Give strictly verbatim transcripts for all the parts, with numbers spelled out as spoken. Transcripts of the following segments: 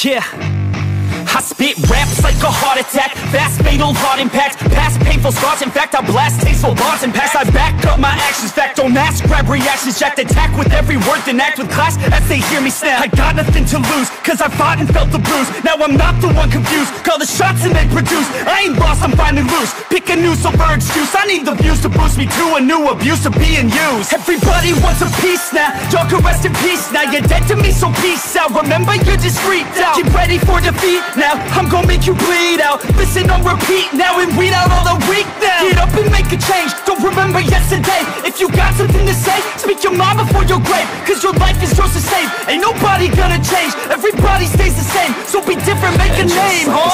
Yeah, I spit raps like a heart attack, fast fatal heart impact, past painful scars. In fact, I blast tasteful bars and packs. I back up my actions, fact don't ask, grab reactions, jacked attack with every word, then act with class as they hear me snap. I got nothing to lose, cause I fought and felt the bruise. Now I'm not the one confused, call the shots and they produce. I ain't lost, I'm finally loose, pick a new silver excuse. I need the views to boost me to a new abuse of being used. Everybody wants a piece now, y'all can rest in peace now. You're dead to me, so peace out, remember you're just freaked out. Get ready for defeat now, I'm gonna make you bleed out. Listen on repeat now and weed out all the weak now. Get up and make a change, don't remember yesterday. If you got something to say, speak your mind before your grave, cause your life is yours to save. Ain't nobody gonna change, everybody stays the same. So be different, make a name, huh?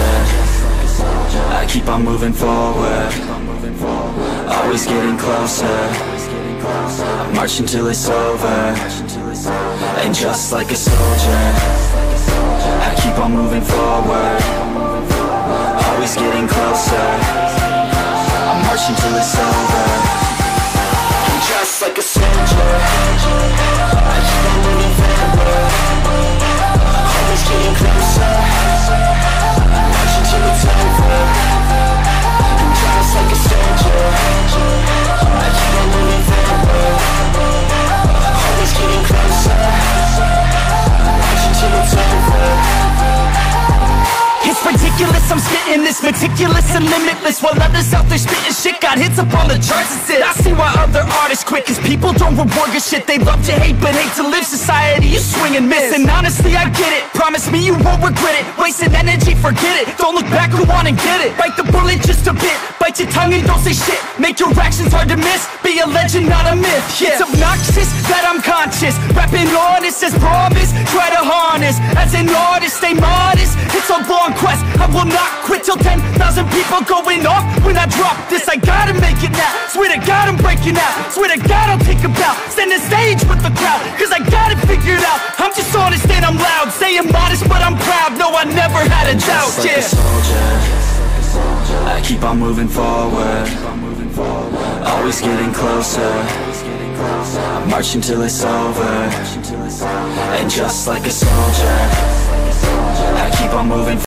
I keep on moving forward, always getting closer. I march until it's over, and just like a soldier, I keep on moving forward, always getting closer. I march until it's over, and just like a soldier, I keep on moving forward, always getting closer. I march until it's over, and just like a soldier, I keep on moving forward, always getting closer. I march until it's over. It's ridiculous, I'm spitting this meticulous and limitless, while others out there spitting shit got hits up on the charts and shit. I see why other artists quit, cause people don't reward good shit. They love to hate but hate to live. Society, you swing and miss, and honestly I get it. Promise me you won't regret it. Wasting energy, forget it. Don't look back, go on and get it. Bite the bullet just a bit, bite your tongue and don't say shit. Make your actions hard to miss, be a legend not a myth. Yeah. It's obnoxious that I'm conscious, rapping honest as promise. Try to harness, as an artist stay modest. It's a long quest, I will not quit till ten thousand people going off when I drop this. I gotta make it now, swear to God I'm breaking out. Swear to God I'll take a bow, stand the stage with the crowd, cause I got it figured out. I'm just honest and I'm loud, saying modest but I'm proud. No, I never had a doubt, just like yeah. a soldier, I keep on moving forward, always getting closer. I march until it's over, and just like a soldier, I keep on moving forward.